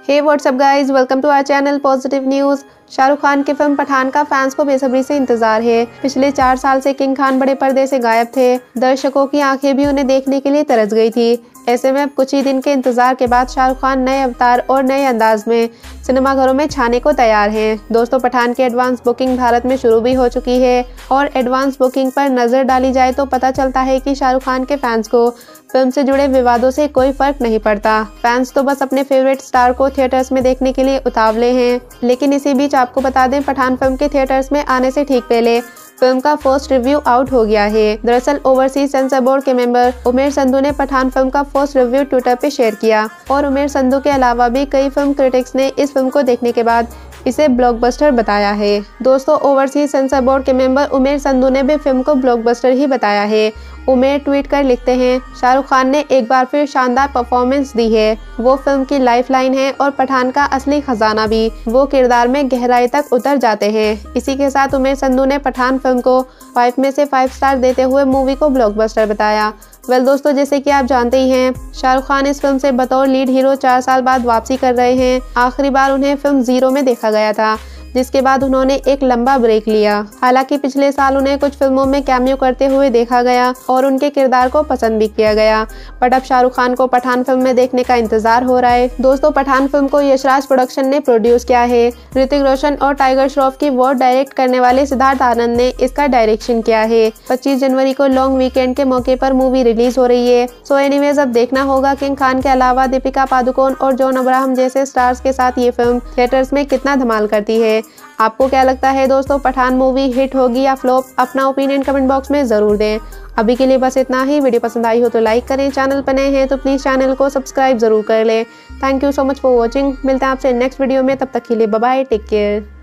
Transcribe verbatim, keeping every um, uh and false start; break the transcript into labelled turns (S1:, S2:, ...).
S1: Hey WhatsApp guys, welcome to our channel positive news. Shahrukh Khan की फिल्म पठान का फैंस को बेसब्री से इंतजार है। पिछले चार साल से किंग खान बड़े पर्दे से गायब थे। दर्शकों की आंखें भी उन्हें देखने के लिए तरस गई थी। ऐसे में अब कुछ ही दिन के इंतजार के बाद शाहरुख खान नए अवतार और नए अंदाज में सिनेमाघरों में छाने को तैयार हैं। दोस्तों, पठान की एडवांस बुकिंग भारत में शुरू भी हो चुकी है और एडवांस बुकिंग पर नजर डाली जाए तो पता चलता है कि शाहरुख खान के फैंस को फिल्म से जुड़े विवादों से कोई फर्क नहीं पड़ता। फैंस तो बस अपने फेवरेट स्टार को थिएटर्स में देखने के लिए उतावले हैं। लेकिन इसी बीच आपको बता दें, पठान फिल्म के थिएटर्स में आने से ठीक पहले फिल्म का फर्स्ट रिव्यू आउट हो गया है। दरअसल ओवरसीज सेंसर बोर्ड के मेंबर उमेर संधू ने पठान फिल्म का फर्स्ट रिव्यू ट्विटर पे शेयर किया और उमेर संधू के अलावा भी कई फिल्म क्रिटिक्स ने इस फिल्म को देखने के बाद इसे ब्लॉकबस्टर बताया है। दोस्तों, ओवरसीज सेंसर बोर्ड के मेंबर उमेर संधू ने भी फिल्म को ब्लॉकबस्टर ही बताया है। उमेर ट्वीट कर लिखते हैं, शाहरुख खान ने एक बार फिर शानदार परफॉर्मेंस दी है। वो फिल्म की लाइफलाइन है और पठान का असली खजाना भी। वो किरदार में गहराई तक उतर जाते हैं। इसी के साथ उमेर संधू ने पठान फिल्म को फाइव में से फाइव स्टार देते हुए मूवी को ब्लॉकबस्टर बताया। वेल दोस्तों, जैसे कि आप जानते ही हैं, शाहरुख खान इस फिल्म से बतौर लीड हीरो चार साल बाद वापसी कर रहे हैं। आखिरी बार उन्हें फिल्म जीरो में देखा गया था, जिसके बाद उन्होंने एक लंबा ब्रेक लिया। हालांकि पिछले साल उन्हें कुछ फिल्मों में कैमियो करते हुए देखा गया और उनके किरदार को पसंद भी किया गया। बट अब शाहरुख खान को पठान फिल्म में देखने का इंतजार हो रहा है। दोस्तों, पठान फिल्म को यशराज प्रोडक्शन ने प्रोड्यूस किया है। ऋतिक रोशन और टाइगर श्रॉफ की वर्ड डायरेक्ट करने वाले सिद्धार्थ आनंद ने इसका डायरेक्शन किया है। पच्चीस जनवरी को लॉन्ग वीकेंड के मौके पर मूवी रिलीज हो रही है। सो एनीवेज, अब देखना होगा किंग खान के अलावा दीपिका पादुकोण और जॉन अब्राहम जैसे स्टार्स के साथ ये फिल्म थिएटर्स में कितना धमाल करती है। आपको क्या लगता है दोस्तों, पठान मूवी हिट होगी या फ्लॉप? अपना ओपिनियन कमेंट बॉक्स में जरूर दें। अभी के लिए बस इतना ही। वीडियो पसंद आई हो तो लाइक करें, चैनल पर नए हैं तो प्लीज चैनल को सब्सक्राइब जरूर कर लें। Thank you so much for watching. मिलते हैं आपसे नेक्स्ट वीडियो में, तब तक के लिए बाय बाय, टेक केयर।